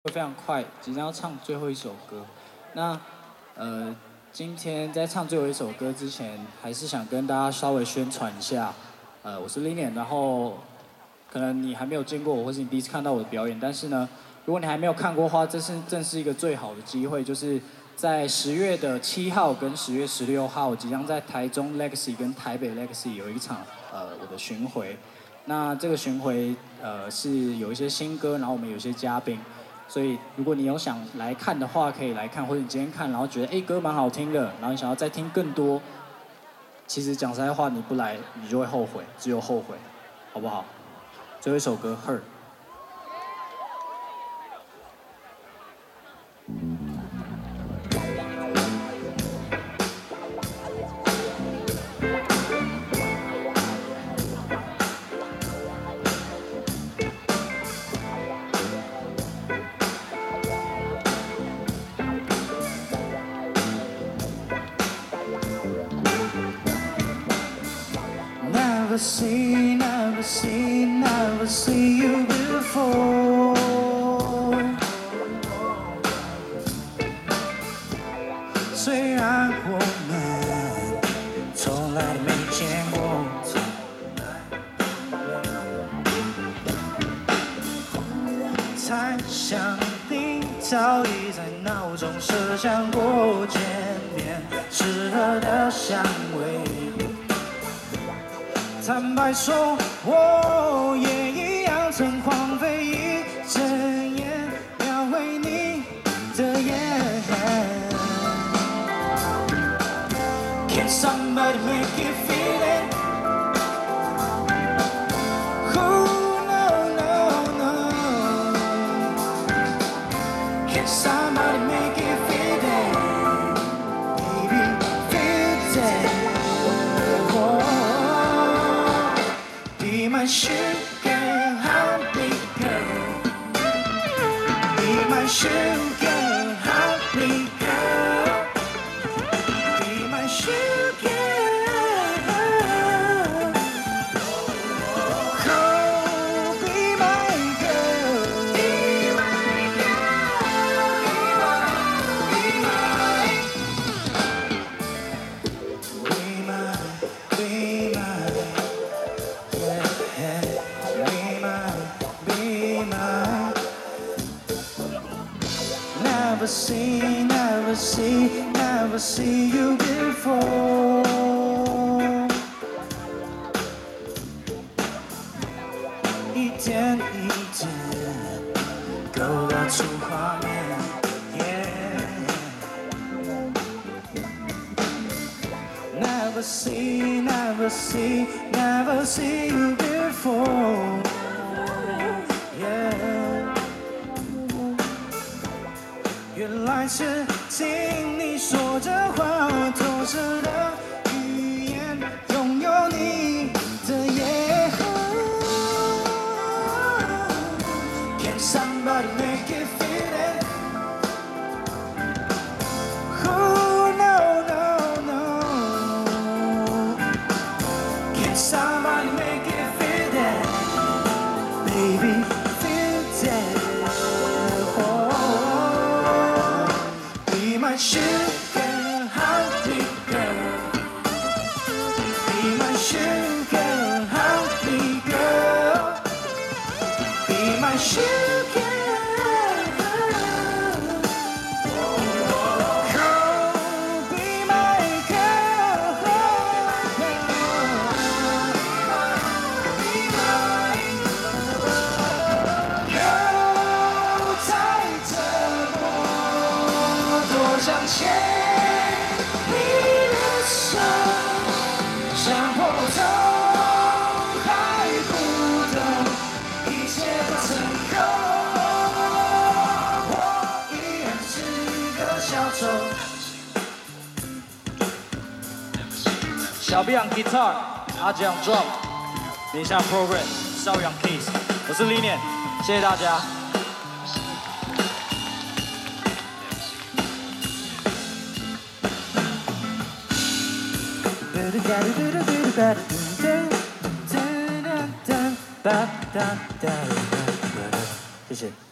会非常快，即将要唱最后一首歌。那今天在唱最后一首歌之前，还是想跟大家稍微宣传一下。我是 Linian， 然后可能你还没有见过我，或是你第一次看到我的表演，但是呢，如果你还没有看过的话，正是一个最好的机会，就是在10月的7号跟10月16号，即将在台中 Legacy 跟台北 Legacy 有一场我的巡回。那这个巡回是有一些新歌，然后我们有一些嘉宾。所以，如果你有想来看的话，可以来看，或者你今天看，然后觉得歌蛮好听的，然后你想要再听更多，其实讲实在话，你不来你就会后悔，只有后悔，好不好？最后一首歌《Hurt》。Never see, never see, never see you before. 虽然我们从来都没见过，猜想你早已在脑中设想过见面适合的香味。坦白说，我也一样曾荒废一整夜，描绘你的眼。Can somebody make it feel it? Oh no no no. Can somebody make it feel it? Baby, feel it. Be my sugar, honey girl. Be my sugar, honey girl. Be my sugar. Oh, be my girl. Be my girl. Be my. Be my. Be my. Never see, never see, never see you before. 一点一点勾勒出画面。Never see, never see, never see you before. Yeah. 原来是听你说着话，透彻的语言，拥有你的夜。Can somebody make it feel it? Oh no no no. Can somebody make it feel it? Baby, feel it. Be my sugar, honey girl. Be my sugar, honey girl. Be my sugar. Girl, be my girl. Be my girl. 在这么多想牵你的手，想破头还不懂，一切都成空。我依然是个小丑。小 B on guitar， 阿杰 on drum， 林夏 program， 邵阳 keys， 我是 Linian， 谢谢大家。谢谢。